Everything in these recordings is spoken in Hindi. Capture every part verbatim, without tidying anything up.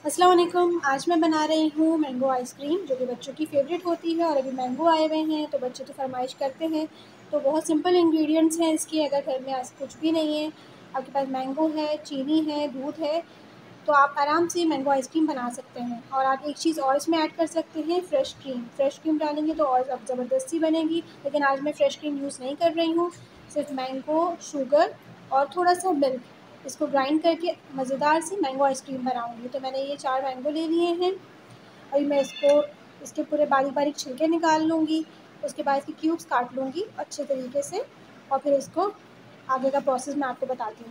अस्सलाम वालेकुम। आज मैं बना रही हूँ मैंगो आइसक्रीम, जो कि बच्चों की फ़ेवरेट होती है। और अभी मैंगो आए हुए हैं तो बच्चे तो फ़रमाइश करते हैं। तो बहुत सिंपल इंग्रेडिएंट्स हैं इसके। अगर घर में आज कुछ भी नहीं है, आपके पास मैंगो है, चीनी है, दूध है, तो आप आराम से मैंगो आइसक्रीम बना सकते हैं। और आप एक चीज़ और इसमें ऐड कर सकते हैं, फ्रेश क्रीम। फ्रेश क्रीम डालेंगे तो और अब ज़बरदस्ती बनेगी, लेकिन आज मैं फ्रेश क्रीम यूज़ नहीं कर रही हूँ। सिर्फ मैंगो, शुगर और थोड़ा सा मिल्क, इसको ग्राइंड करके मज़ेदार सी मैंगो आइसक्रीम बनाऊँगी। तो मैंने ये चार मैंगो ले लिए हैं। अभी मैं इसको इसके पूरे बारीक-बारीक छिलके निकाल लूँगी। उसके बाद इसके क्यूब्स काट लूँगी अच्छे तरीके से, और फिर इसको आगे का प्रोसेस मैं आपको बताती हूँ।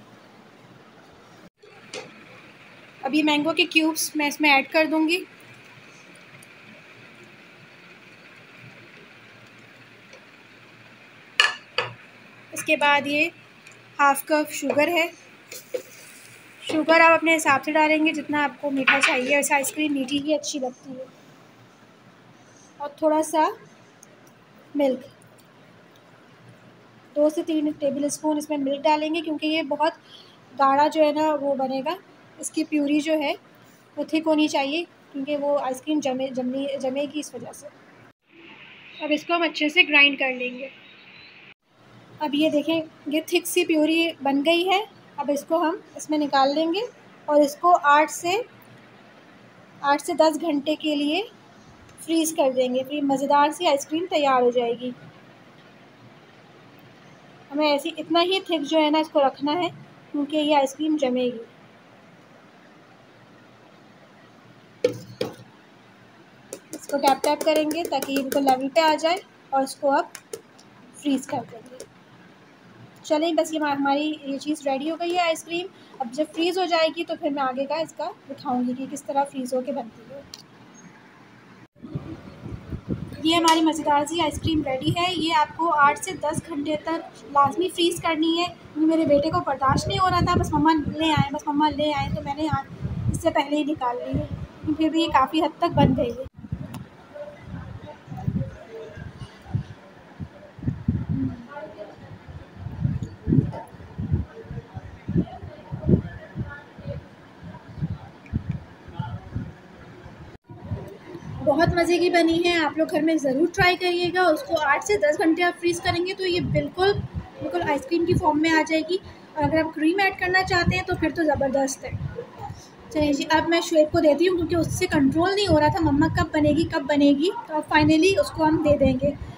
अब ये मैंगो के क्यूब्स मैं इसमें ऐड कर दूँगी। इसके बाद ये हाफ़ कप शुगर है। शुगर आप अपने हिसाब से डालेंगे, जितना आपको मीठा चाहिए। वैसे आइसक्रीम मीठी ही अच्छी लगती है। और थोड़ा सा मिल्क, दो से तीन टेबल स्पून इसमें मिल्क डालेंगे, क्योंकि ये बहुत गाढ़ा जो है ना वो बनेगा। इसकी प्यूरी जो है वो थिक होनी चाहिए, क्योंकि वो आइसक्रीम जमे जमी जमेगी इस वजह से। अब इसको हम अच्छे से ग्राइंड कर लेंगे। अब ये देखें, ये थिक सी प्यूरी बन गई है। अब इसको हम इसमें निकाल लेंगे और इसको आठ से आठ से दस घंटे के लिए फ्रीज़ कर देंगे। फिर मज़ेदार सी आइसक्रीम तैयार हो जाएगी। हमें ऐसी इतना ही थिक जो है ना इसको रखना है, क्योंकि ये आइसक्रीम जमेगी। इसको टैप टैप करेंगे ताकि इनको लेवल पे आ जाए, और इसको अब फ्रीज़ कर देंगे। चलिए, बस ये हमारी ये चीज़ रेडी हो गई है आइसक्रीम। अब जब फ्रीज़ हो जाएगी तो फिर मैं आगे का इसका दिखाऊंगी कि किस तरह फ्रीज़ होके बनती है। ये हमारी मज़ेदार सी आइसक्रीम रेडी है। ये आपको आठ से दस घंटे तक लाजमी फ्रीज़ करनी है। मेरे बेटे को बर्दाश्त नहीं हो रहा था, बस मम्मा ले आएँ बस मम्मा ले आएँ तो मैंने यहाँ इससे पहले ही निकाल ली है। फिर भी ये काफ़ी हद तक बन गई है। बहुत मज़े की बनी है। आप लोग घर में ज़रूर ट्राई करिएगा। उसको आठ से दस घंटे आप फ्रीज़ करेंगे तो ये बिल्कुल बिल्कुल आइसक्रीम की फॉर्म में आ जाएगी। और अगर आप क्रीम ऐड करना चाहते हैं तो फिर तो ज़बरदस्त है। चलिए जी, अब मैं शुएब को देती हूँ, क्योंकि उससे कंट्रोल नहीं हो रहा था मम्मा कब बनेगी कब बनेगी। तो अब फाइनली उसको हम दे देंगे।